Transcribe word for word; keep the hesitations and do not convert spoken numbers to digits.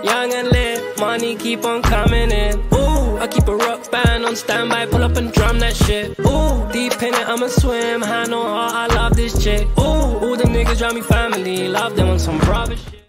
young and lit, money keep on coming in. Ooh, I keep a rock band on standby, pull up and drum that shit. Ooh, deep in it, I'ma swim, hand on heart, I love this chick. Ooh, all the niggas drive me family, love them on some private shit.